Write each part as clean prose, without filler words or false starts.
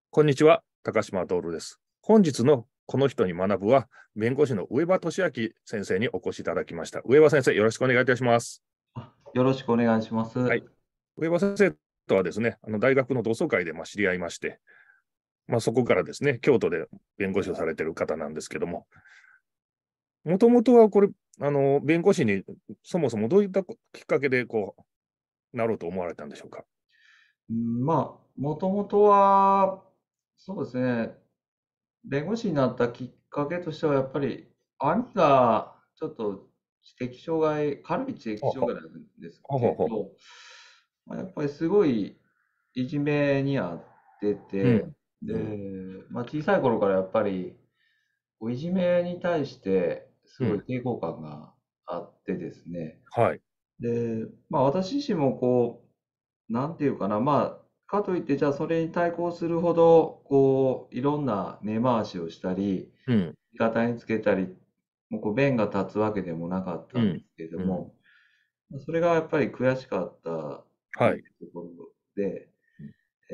こんにちは、高島徹です。本日のこの人に学ぶは、弁護士の上場俊明先生にお越しいただきました。上場先生、よろしくお願いいたします。 よろしくお願いします。 はい。上場先生とはですね、大学の同窓会で知り合いまして、そこからですね、京都で弁護士をされている方なんですけども、もともとはこれ、弁護士にそもそもどういったきっかけでなろうと思われたんでしょうか。 もともとは、そうですね、弁護士になったきっかけとしては、やっぱり、兄がちょっと知的障害、軽い知的はは障害なんですははは。 けど、やっぱりすごいいじめにあってて、 うん。 で、 うん。 小さい頃からやっぱり、いじめに対してすうん。 ごい抵抗感があってですね、 はい。 で、私自身もなんていうかな、かといって、じゃあそれに対抗するほど、いろんな根回しをしたり、 うん。 味方につけたり、もう弁が立つわけでもなかったんでうん。 すけれどうん。 も、それがやっぱり悔しかったってはい。 いうところで、 うん。 え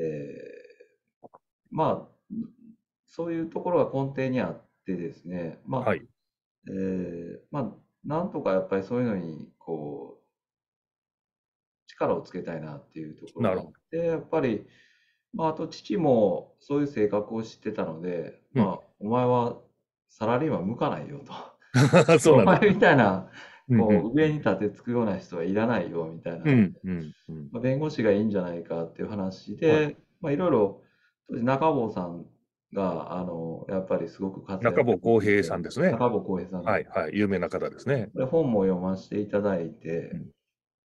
まあ、そういうところが根底にあってですね、 はい。 なんとかやっぱりそういうのに、力をつけたいなっていうところがあっなるほて、やっぱり、あと父もそういう性格を知ってたので、 ど。うん。 お前はサラリーマン向かないよと。 そうなんですか。 お前みたいな、 うんうん上に立てつくような人はいらないよみたいなので、 うんうんうん。 弁護士がいいんじゃないかっていう話はい。 で、いろいろ、当時中坊さんが、やっぱりすごく活躍中坊していて、 浩平さんですね。 中坊浩平さんの、 はいはい。有名な方ですね。 で本も読ませていただいて、 うん。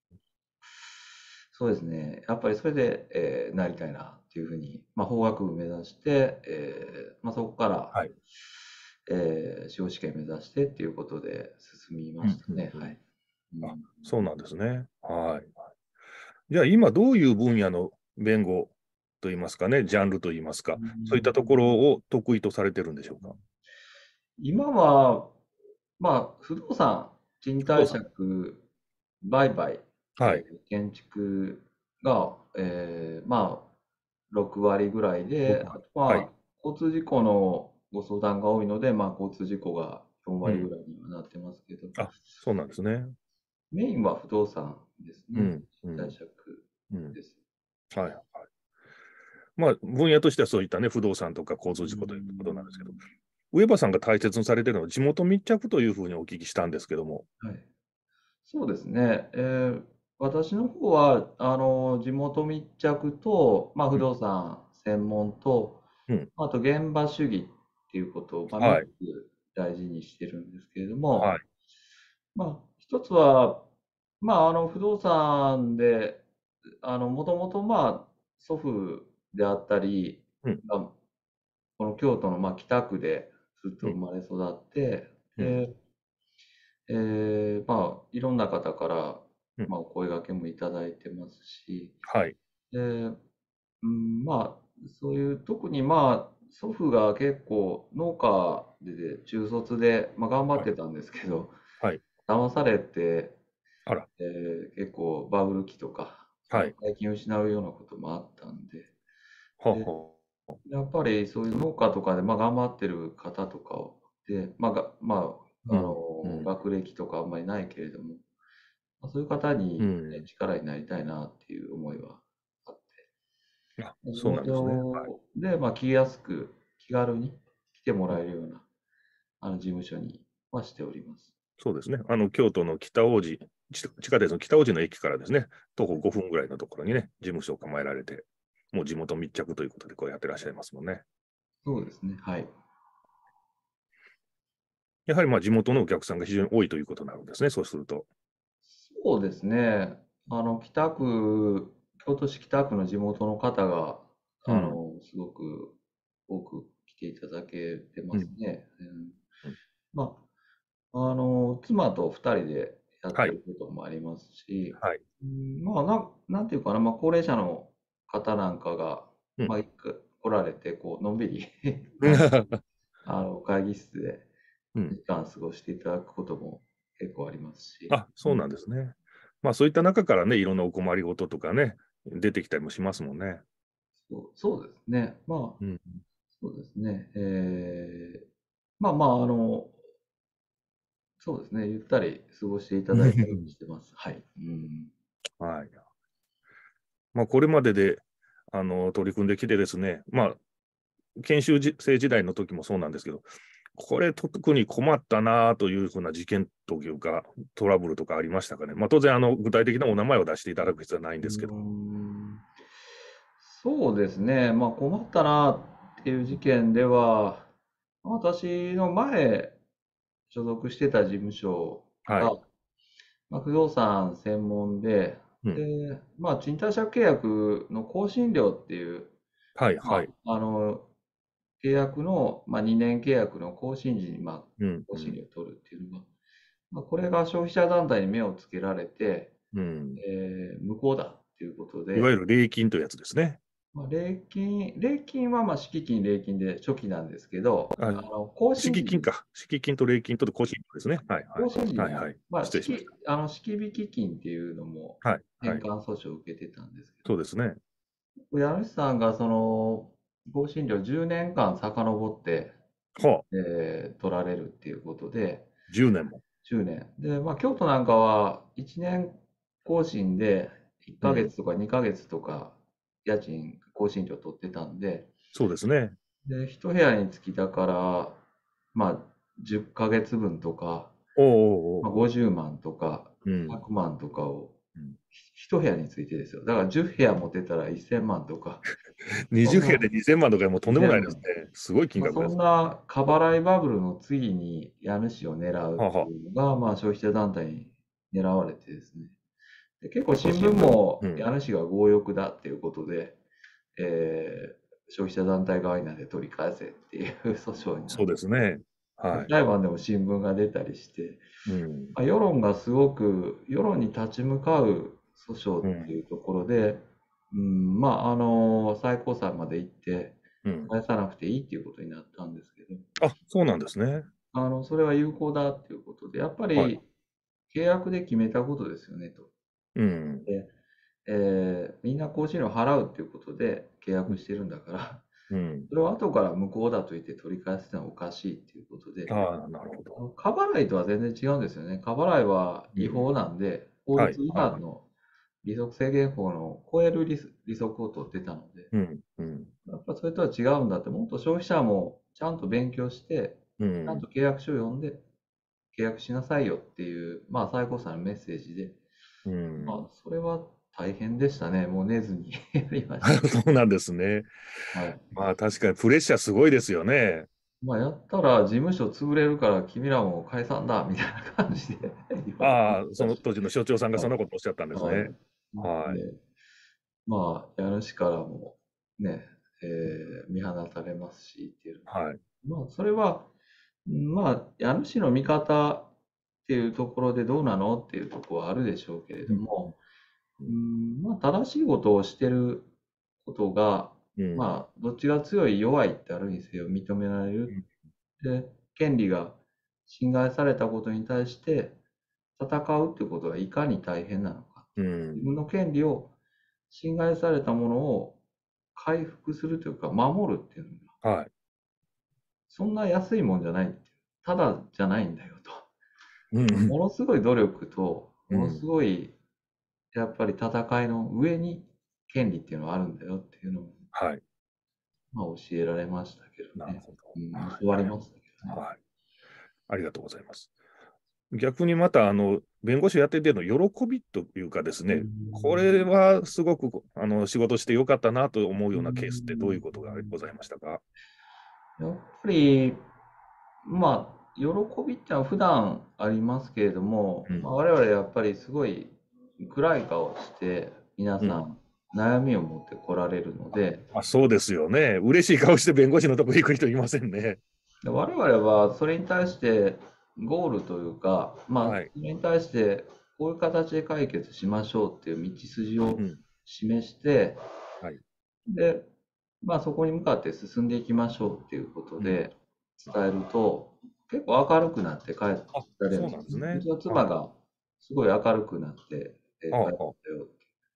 そうですね。やっぱりそれで、なりたいなっていうふうに、法学部目指して、そこから、 はい。 司法試験目指してっていうことで進みうんましたね。 うんうん。 はい。うあ、 ん、 そうなんですね。はい。じゃあ今どういう分野の弁護といいますかね、ジャンルといいますか、そういったところを得意とされてるんでしょうか。 今は、不動産、賃貸不動産。 借、売買、 はい。 建築が、6割ぐらいで、あ 6 と割。はい。 交通事故のご相談が多いので、交通事故が4 うん。 割ぐらいにはなってますけど、 あ、そうなんですね。 メインは不動産ですね。 うん。うん。 賃貸借うん。 です。 はい。分野としてはそういったね、不動産とか交う通事故ということなんですけど、 ん。 上場さんが大切にされているのは地元密着というふうにお聞きしたんですけども。 はい。そうですね。私の方は、地元密着と、不うん。 動産専門と、 うん。 あと現場主義っていうことを、3 はい。 つ大事にしてるんですけれども、 はい。 一つは、不動産で、もともと、祖父であったり、 うん。 この京都の、北区でずっとうん。 生まれ育って、 うん。 いろんな方から、 うん。 お声掛けもいただいてますし、 はい。 で、そういう、特に祖父が結構農家で中卒で、頑張っはい。 てたんですけど、 はい。 騙されて、 あら。 結構バブル期とか、 はい。 大金を失うようなこともあったんで、 はで、 は。 やっぱりそういう農家とかで、頑張ってる方とかを、で、 うん。うん。 学歴とかあんまりないけれども、そういう方に、 うん。 力になりたいなっていう思いはあって、 あ、 地そうなんですね。はい。 元で、来やすく、気軽に来てもうん。 らえるような、事務所にはしております。 そうですね。京都の北大路、地下鉄の北大路の駅からですね、徒歩5分ぐらいのところにね、事務所を構えられて、もう地元密着ということでこうやってらっしゃいますもんね。 そうですね。はい。 やはり地元のお客さんが非常に多いということになるんですね、そうすると。 そうですね。北区、京都市北区の地元の方が、 うん。 すごく多く来ていただけてうん。 ますね。 うん。 妻と二人でやっはい。 てることもありますし、 はい。 なんていうかな、高齢者の方なんかが、 うん。 来られて、のんびり会議室でうん。 時間過ごしていただくことも結構ありますし、 あ、そうなんですね。そういった中からね、いろんなお困りごととかね、出てきたりもしますもんね。 そうですね。まあ、 うん。 そうですね。まあまあ、そうですね。ゆったり過ごしていただいたりもしてます。はい。うん。 はい。まあ、これまでで、取り組んできてですね、まあ、研修生時代の時もそうなんですけど、これ特に困ったなというふうな事件というか、トラブルとかありましたかね。まあ、当然、具体的なお名前を出していただく必要はないんうーですけど。 ん、そうですね。まあ困ったなっていう事件では、私の前所属してた事務所が、 はい。 まあ、不動産専門うん。 で、まあ賃貸借契約の更新料っていう、 はい、はい。 まあ、契約の、まあ、2年契約の更新時に、まあ、 うん、 更新うん、 料を取るっていうのが、まあ、これが消費者団体に目をつけられて、 うん。 無効だっていうことで、 いわゆる礼金というやつですね。 まあ、礼金はまあ敷金、礼金で初期なんですけど、 あ、 更新時に、 敷金か。敷金と礼金と更新料ですね。はい、はい。 更新時はい、はに、 い。 まあ、 失礼しました。 敷引金っていうのもはい、はい。 返還訴訟を受けてたんですけど、 そうですね。 家主さんがその更新料10年間遡って、 はあ、 取られるっていうことで、 10年も。 10年。で、まあ、京都なんかは1年更新で1 うん。 ヶ月とか2ヶ月とか家賃更新料取ってたんで、 そうですね。 で、一部屋につきだから、まあ、10ヶ月分とか、 おうおうまあ、 おうおう。 50万とか、 うん。 100万とかを、 うん、 一部屋についてですよ。だから10部屋持ってたら1000万とか、そ 20 んな部屋で2000万とかもうとんでもない 2000万。 ですね。すごい金まあ、そん額です。 な過払いバブルの次に家主を狙うってはあ、はあ。 いうのが、まあ、消費者団体に狙われてですね。で、結構新聞もうん。 家主が強欲だっていうことで、消費者団体側になんで取り返せっていう訴訟になっそうですね。はい。 裁判でも新聞が出たりして、 うん。 まあ、世論がすごく、世論に立ち向かう訴訟うん。 っていうところで、まあ、最高裁まで行って、 うん。 返さなくていいっていうことになったんですけど、 あ、そうなんですね。 それは有効だっていうことで、やっぱはい。 り契約で決めたことですよねと。 うん。 で、みんな更新料払うっていうことで契うん。 約してるんだから、 うん。 それを後から無効だと言って取り返すのはおかしいっていうことで、 ああ、なるほど。 過払いとは全然違うんですよね。過払いは違うん。 法なんで、法律はい。 違はい。 反の利息制限法の超える利息を取ってたので、 うん。うん。 やっぱそれとは違うんだって、もっと消費者もちゃんと勉強して、ちゃんうん。 と契約書を読んで契約しなさいよっていう、まあ最高裁のメッセージで、 うん。 まあそれは大変でしたね。もう寝ずにやりましそうなんですね。 た。はい。 まあ確かにプレッシャーすごいですよね。 まあやったら事務所潰れるから君らも解散だみたいな感じで言われてああ、そましたし。 の当時の所長さんがそはい。 んなことをおっしゃったんですね。 はい。 はい。 で、まあ、家主からもね、見放されますしっていう。 はい。 まあ、それは、まあ、家主の見方っていうところでどうなのっていうところはあるでしょうけれうん。 ども、 うん。 まあ、正しいことをしてることが、 うん。 まあ、どっちが強い弱いってあるにせよ認められる。で、権利が侵害されたことに対して戦うっていうことがいかに大変なのか。 うん。 自分の権利を侵害されたものを回復するというか、守るっていうのが、 はい。 そんな安いもんじゃないっていう。ただじゃないんだよと。 うん。 ものすごい努力と、ものすうん。 ごい、やっぱり戦いの上に権利っていうのはあるんだよっていうのを、 はい。 まあ、教えられましたけどね。 なるほど。はい。 教わりましたけどね。 はい。ありがとうございます。逆にまた、弁護士やってての喜びというかですうね、これん。 はすごく、仕事してよかったなと思ううようなケースってどういうん。 ことがございましたか？ やっぱり、まあ、喜びってのは普段ありますけれども、まあ、 うん。 我々やっぱりすごい暗い顔して皆うん。 さん悩みを持って来られるので、 あ、そうですよね。嬉しい顔して弁護士のとこ行く人いませんね。 我々はそれに対してゴールというか、まあ、 はい。 それに対してこういう形で解決しましょうっていう道筋をうん。 示して、 はい。 で、まあそこに向かって進んでいきましょうっていうことうん。 で伝えると、結構明るくなって帰ってあ、 られるそうんですね。うなんですね。 ちのはい。 妻がすごい明るくなって、帰ってきああ、ああ、 たよって。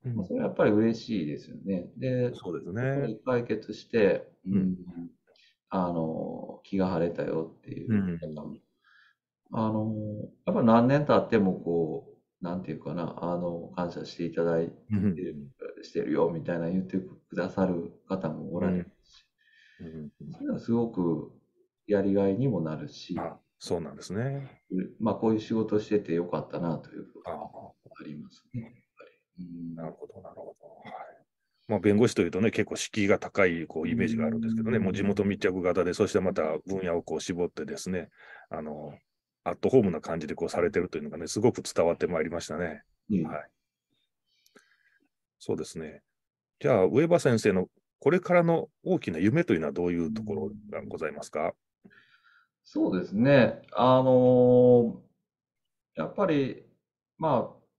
それはやっぱり嬉しいですよね。で、 そうですそこね。 で解決して、 うん。 気が晴れたよってういう方ん。 も、やっぱ何年経ってもなんていうかな、感謝していただいうん。 てる、してるよみたいな言ってくださる方もおられるうん。 し、 うん。 それはすごくやりがいにもなるし、 あ、そうなんですね。 まあこういう仕事しててよかったなということがあ、 ありますね、やっぱり。 なるほど、なるほど。はい。まあ、弁護士というとね、結構敷居が高いイメージがあるんですけどね、もう地元密着型で、そしてまた分野を絞ってですね、あの、アットホームな感じでされてるというのがね、すごく伝わってまいりましたね。 ね、 はい。そうですね。じゃあ、上場先生のこれからの大きな夢というのはどういうところがございますか？ そうですね。やっぱり、まあ、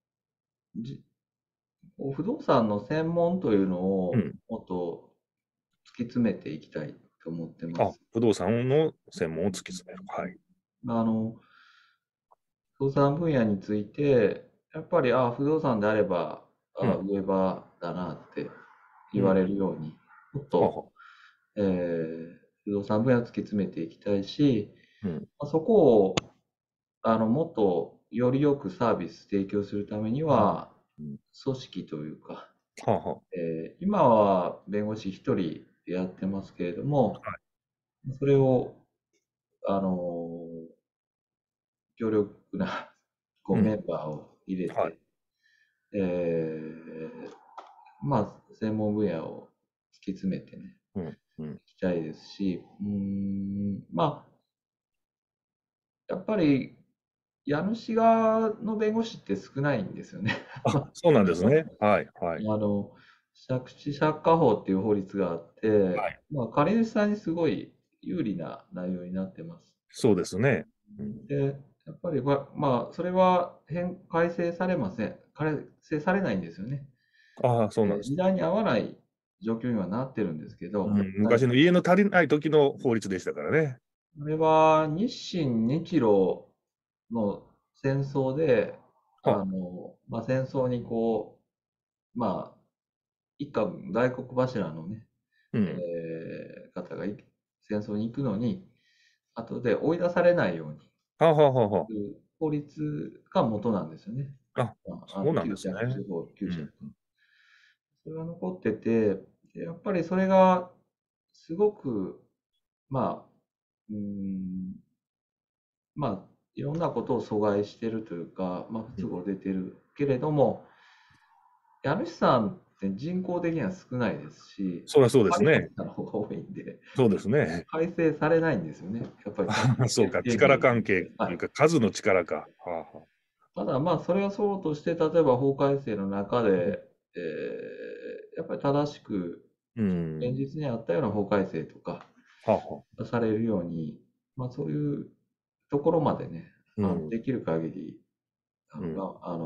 不動産の専門というのをうん。 もっと突き詰めていきたいと思ってまあ、 す。 不動産の専門を突き詰める。はい。 あの、不動産分野について、やっぱり、不動産であれば、 うん。 上場だなって言われうん。 るように、もっと、 はは。 不動産分野を突き詰めていきたいし、 うん。 そこを、もっとよりよくサービス提供するためにうん。 は、 うん。 組織というか、 はは。 今は弁護士一人でやってますけれども、 はい。 それを、あの、強力なメうん。 ンバーを入れはい。 て、えまあ、専門分野を突き詰めてね、 うん。うん。 いきたいですし、まあ、やっぱり、家主側の弁護士って少ないんですよね。 あ、そうなんですね。はい。はい。 借地借家法っていう法律があって、 はい。 まあ、借り主さんにすごい有利な内容になってます。 そうですね。うん。 で、やっぱりまあ、それは改正されません。改正されないんですよね。 ああ、そうなんです。 時代に合わない状況にはなってるんですけど、 うん、昔の家の足りない時の法律でしたからね。 これは日清日露の戦争で、 は、 まあ、戦争にまあ、一家大黒柱のね、 うん。 方が戦争に行くのに、後で追い出されないようにはははは。 する法律が元なんですよね。 あ、そうなんです旧借地ね。 法、旧借。 うん。 それが残ってて、でやっぱりそれがすごく、まあ、まあ、いろんなことを阻害してるというか、まあ、不うん。 都合出てるけれども、家主さんって人口的には少ないですし、 そりゃそうです借りね。 主さんの方が多いんで、 そうですね。 改正されないんですよね。やっぱりちゃんとそうか、 丁寧に。 力関係はい。 というか、数の力か。はあはあ。 ただ、まあ、それはそうとして、例えば法改正の中で、やっぱり正しく、 うん。 現実にあったような法改正とか、 はあはあ。 されるように、まあ、そういうところまでね、 うん。 できる限り、 うん。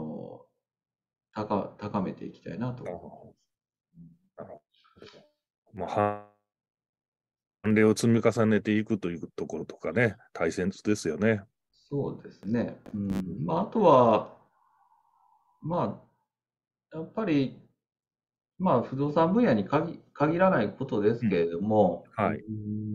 高めていきたいなと思います。 はあはあ。なるほど。まあ、判例を積み重ねていくというところとかね、大切ですよね。 そうですね。 うん。 まあ、あとは、まあ、やっぱり、まあ、不動産分野に限らないことですうん。 けれども、 はい。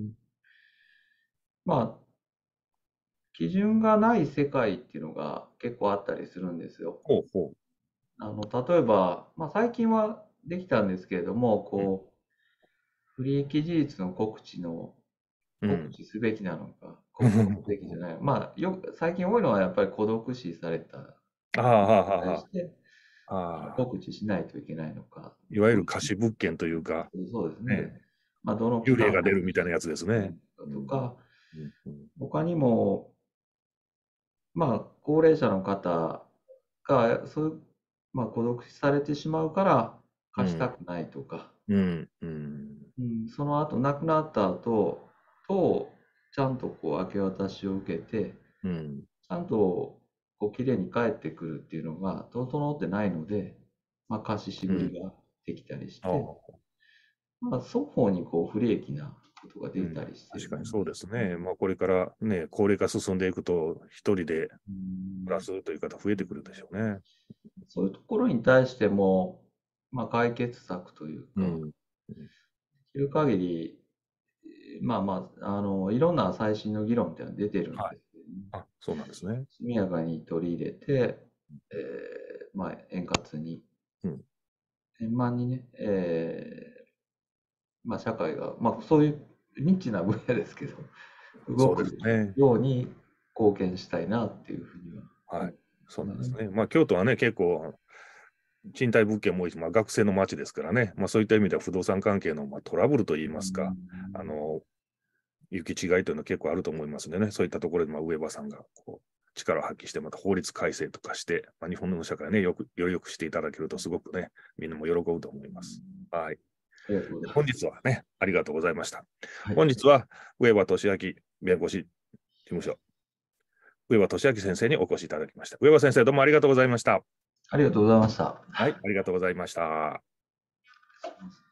まあ、基準がない世界っていうのが結構あったりするんですよ。 ほうほ例えば、まあ、最近はできたんですけれども、 う。うん。 不利益事実の告うん。 知すべきなのか、告知すべきじゃない。まあ、最近多いのはやっぱり孤独死されたにああ、はあ、はあ、は対して、 あ。ああ。 告知しないといけないのか。 いわゆる貸し物件というか、 そうですね。 ね、 まあ、どの期幽霊間が出るみたいなやつですね。うん。 とか、 うん。うん。 他にも、まあ、高齢者の方が、まあ、孤独死されてしまうから貸したくないとか、 うん。うん。 その後、亡くなった後ちゃんと明け渡しを受けて、 うん。 ちゃんときれいに帰ってくるっていうのが整ってないので、まあ、貸し渋りができたりしあて、 あ。 まあ、双方に不利益なことが出うん。 たりしてるので、 確かにそうですね。まあ、これからね、高齢化進んでいくと、一人でうん暮らすという方増えてくるでしょうね。 そういうところに対しても、 まあ、解決策というか、 うん。 できる限り、まあまあ、いろんな最新の議論っていうのは出てるんはい。 ですけどね、 あ、そうなんですね。 速やかに取り入れて、まあ、円滑に、 うん。 円満にね、まあ、社会が、まあ、そういうニッチな分野ですけど、動そうですくね。 ように貢献したいなっていうふうには思いはい。そうますね。 なんですね。まあ、京都はね、結構、賃貸物件も多いし、まあ、学生の街ですからね、まあ、そういった意味では不動産関係の、まあ、トラブルといいますか、行き違いというのは結構あると思いますのでね、そういったところで、まあ、上場さんがこう力を発揮して、また法律改正とかして、まあ、日本の社会ね、より良くしていただけると、すごくね、みんなも喜ぶと思います。はい。 ありがとうございま本す。 日はね、ありがとうございました。 はい。 本日は、上場俊明弁護士事務所、上場俊明先生にお越しいただきました。上場先生、どうもありがとうございました。 ありがとうございました。 はい、ありがとうございました。